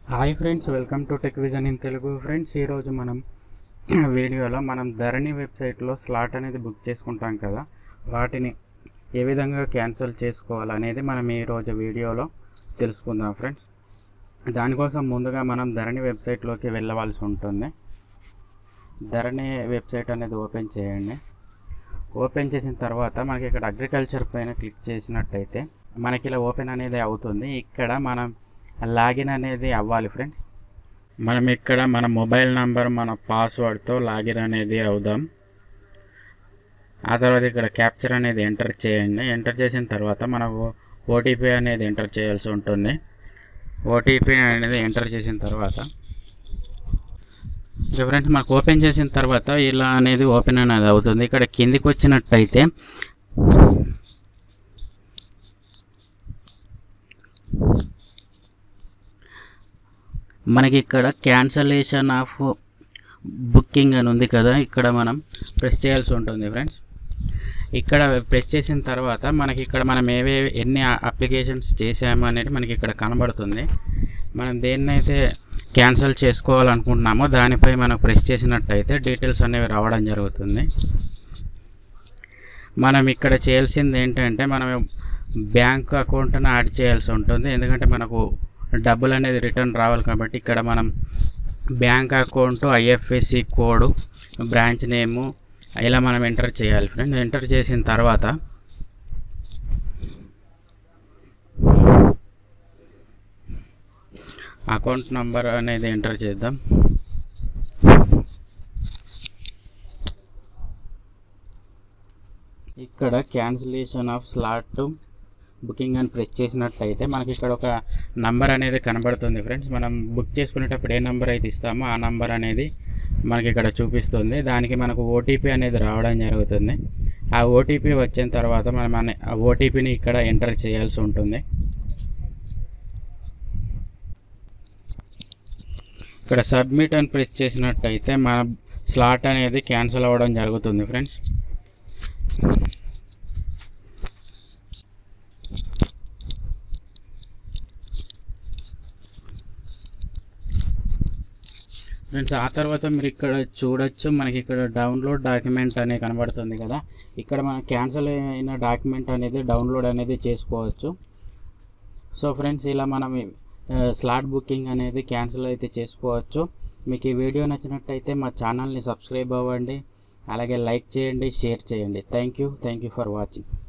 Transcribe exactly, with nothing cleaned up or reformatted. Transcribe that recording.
Hi friends, welcome to Tech Vision in Telugu. Friends, ఈరోజు మనం వీడియోలో మనం ధరణి వెబ్సైట్లో స్లాట్ అనేది బుక్ చేసుకుంటాం కదా, వాటిని ఏ విధంగా క్యాన్సిల్ చేసుకోవాలనేది మనం ఈరోజు వీడియోలో తెలుసుకుందాం. ఫ్రెండ్స్, దానికోసం ముందుగా మనం ధరణి వెబ్సైట్లోకి వెళ్ళవలసి ఉంటుంది. ధరణి వెబ్సైట్ అనేది ఓపెన్ చేయండి. ఓపెన్ చేసిన తర్వాత మనకి ఇక్కడ అగ్రికల్చర్ పైన క్లిక్ చేసినట్టయితే మనకి ఇలా ఓపెన్ అనేది అవుతుంది. ఇక్కడ మనం లాగిన్ అనేది అవ్వాలి. ఫ్రెండ్స్, మనం ఇక్కడ మన మొబైల్ నంబర్ మన పాస్వర్డ్తో లాగిన్ అనేది అవుదాం. ఆ తర్వాత ఇక్కడ క్యాప్చర్ అనేది ఎంటర్ చేయండి. ఎంటర్ చేసిన తర్వాత మనకు ఓటీపీ అనేది ఎంటర్ చేయాల్సి ఉంటుంది. ఓటీపీ అనేది ఎంటర్ చేసిన తర్వాత ఫ్రెండ్స్ మనకు ఓపెన్ చేసిన తర్వాత ఇలా అనేది ఓపెన్ అనేది అవుతుంది. ఇక్కడ కిందికి వచ్చినట్టయితే మనకి ఇక్కడ క్యాన్సలేషన్ ఆఫ్ బుకింగ్ అని ఉంది కదా, ఇక్కడ మనం ప్రెస్ చేయాల్సి ఉంటుంది. ఫ్రెండ్స్, ఇక్కడ ప్రెస్ చేసిన తర్వాత మనకి ఇక్కడ మనం ఏవే ఎన్ని అప్లికేషన్స్ చేసాము అనేది మనకి ఇక్కడ కనబడుతుంది. మనం దేన్నైతే క్యాన్సిల్ చేసుకోవాలనుకుంటున్నామో దానిపై మనం ప్రెస్ చేసినట్టయితే డీటెయిల్స్ అనేవి రావడం జరుగుతుంది. మనం ఇక్కడ చేయాల్సింది ఏంటంటే మనం బ్యాంక్ అకౌంట్ని యాడ్ చేయాల్సి ఉంటుంది. ఎందుకంటే మనకు డబ్బులు అనేది రిటర్న్ రావాలి కాబట్టి ఇక్కడ మనం bank account, IFSC code, branch name ఇలా మనం ఎంటర్ చేయాలి. ఫ్రెండ్, ఎంటర్ చేసిన తర్వాత అకౌంట్ నంబర్ అనేది ఎంటర్ చేద్దాం. ఇక్కడ క్యాన్సిలేషన్ ఆఫ్ స్లాట్ బుకింగ్ అని ప్రెస్ చేసినట్టయితే మనకి ఇక్కడ ఒక నంబర్ అనేది కనబడుతుంది. ఫ్రెండ్స్, మనం బుక్ చేసుకునేటప్పుడు ఏ నెంబర్ అయితే ఇస్తామో ఆ నంబర్ అనేది మనకి ఇక్కడ చూపిస్తుంది. దానికి మనకు ఓటీపీ అనేది రావడం జరుగుతుంది. ఆ ఓటీపీ వచ్చిన తర్వాత మనం ఆ ఓటీపీని ఇక్కడ ఎంటర్ చేయాల్సి ఉంటుంది. ఇక్కడ సబ్మిట్ అని ప్రెస్ చేసినట్టయితే మన స్లాట్ అనేది క్యాన్సిల్ అవ్వడం జరుగుతుంది. ఫ్రెండ్స్, ఫ్రెండ్స్ ఆ తర్వాత మీరు ఇక్కడ చూడొచ్చు, మనకి ఇక్కడ డౌన్లోడ్ డాక్యుమెంట్ అనేది కనబడుతుంది కదా, ఇక్కడ మన క్యాన్సిల్ అయిన డాక్యుమెంట్ అనేది డౌన్లోడ్ అనేది చేసుకోవచ్చు. సో ఫ్రెండ్స్, ఇలా మనం స్లాట్ బుకింగ్ అనేది క్యాన్సిల్ అయితే చేసుకోవచ్చు. మీకు ఈ వీడియో నచ్చినట్టయితే మా ఛానల్ని సబ్స్క్రైబ్ అవ్వండి, అలాగే లైక్ చేయండి, షేర్ చేయండి. Thank you thank you for watching.